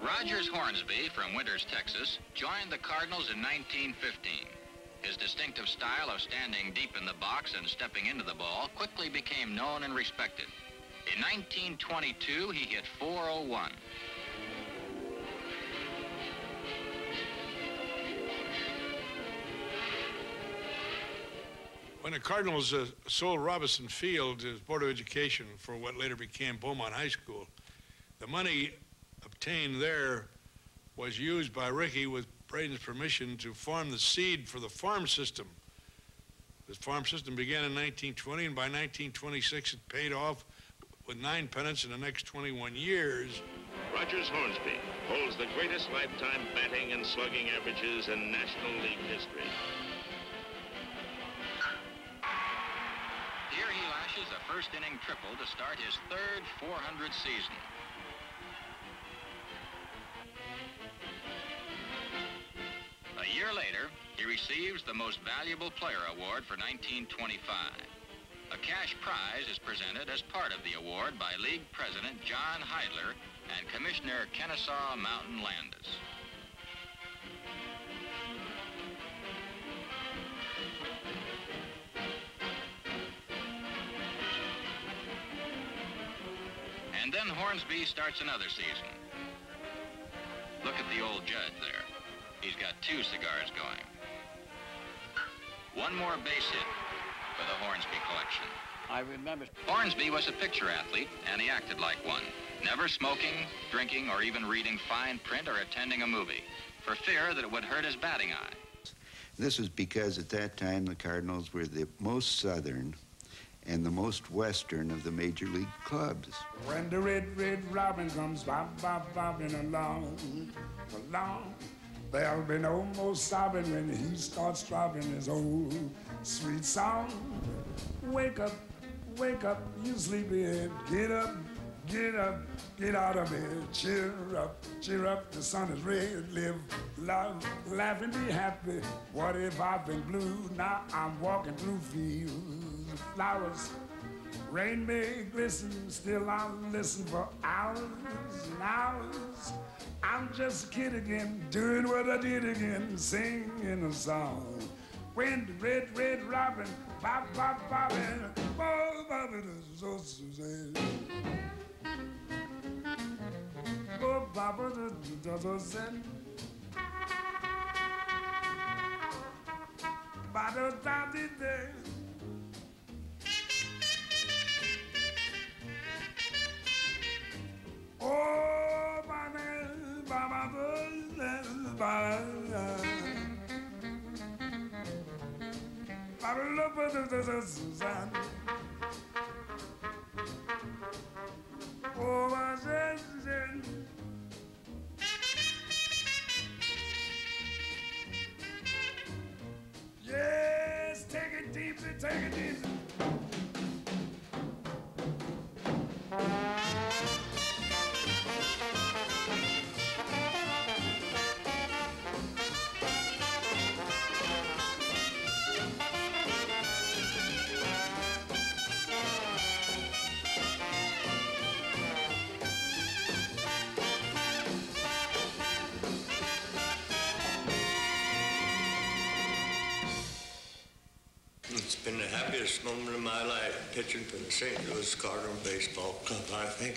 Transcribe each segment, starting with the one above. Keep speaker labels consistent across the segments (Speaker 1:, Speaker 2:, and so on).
Speaker 1: Rogers Hornsby from Winters, Texas, joined the Cardinals in 1915. His distinctive style of standing deep in the box and stepping into the ball quickly became known and respected. In 1922, he hit .401.
Speaker 2: When the Cardinals sold Robinson Field to the Board of Education for what later became Beaumont High School, the money obtained there was used by Ricky with Braden's permission to farm the seed for the farm system. The farm system began in 1920, and by 1926 it paid off with 9 pennants in the next 21 years.
Speaker 3: Rogers Hornsby holds the greatest lifetime batting and slugging averages in National League history.
Speaker 1: Here he lashes a first-inning triple to start his third 400 season. A year later, he receives the Most Valuable Player Award for 1925. A cash prize is presented as part of the award by League President John Heidler and Commissioner Kennesaw Mountain Landis. And then Hornsby starts another season. Look at the old judge there. He's got 2 cigars going. One more base hit for the Hornsby collection.
Speaker 4: I remember.
Speaker 1: Hornsby was a picture athlete, and he acted like one. Never smoking, drinking, or even reading fine print or attending a movie, for fear that it would hurt his batting eye.
Speaker 5: This was because at that time the Cardinals were the most southern and the most western of the major league clubs.
Speaker 6: When the red robin comes bobbing along, there'll be no more sobbing when he starts dropping his old sweet song. Wake up, you sleepyhead. Get up, get out of bed. Cheer up, the sun is red. Live, love, laugh and be happy. What if I've been blue? Now I'm walking through fields of flowers. Rain may glisten, still I'll listen for hours and hours. I'm just a kid again, doing what I did again, singing a song. When the red robin, bobbing, so Suzanne. Oh, Baba, Suzanne. Bada da di day. Oh, Baba, Suzanne. Oh, my Suzanne. Yes, take it deeply, take it deeply.
Speaker 7: It's been the happiest moment of my life, pitching for the St. Louis Cardinal Baseball Club, I think.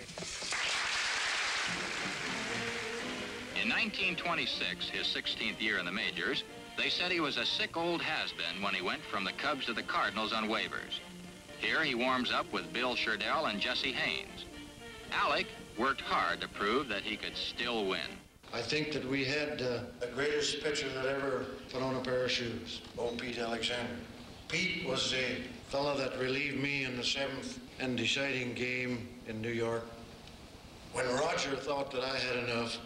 Speaker 1: In 1926, his 16th year in the majors, they said he was a sick old has-been when he went from the Cubs to the Cardinals on waivers. Here he warms up with Bill Sherdell and Jesse Haynes. Alec worked hard to prove that he could still win.
Speaker 8: I think that we had the greatest pitcher that ever put on a pair of shoes, old Pete Alexander. Pete was the fellow that relieved me in the 7th and deciding game in New York when Roger thought that I had enough.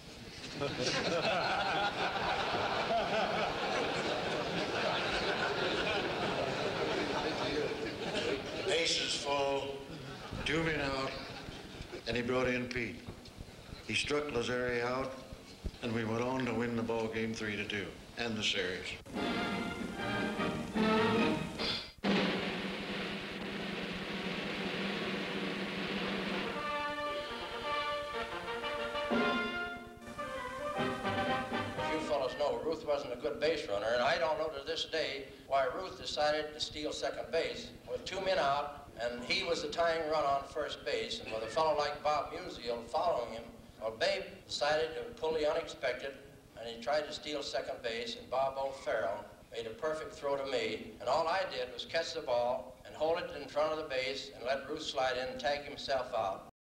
Speaker 8: Bases full, 2 men out, and he brought in Pete. He struck Lazare out, and we went on to win the ball game 3-2 and the series.
Speaker 4: know Ruth wasn't a good base runner, and I don't know to this day why Ruth decided to steal second base with 2 men out, and he was the tying run on first base, and with a fellow like Bob Musial following him, well, Babe decided to pull the unexpected, and he tried to steal second base, and Bob O'Farrell made a perfect throw to me, and all I did was catch the ball and hold it in front of the base and let Ruth slide in and tag himself out.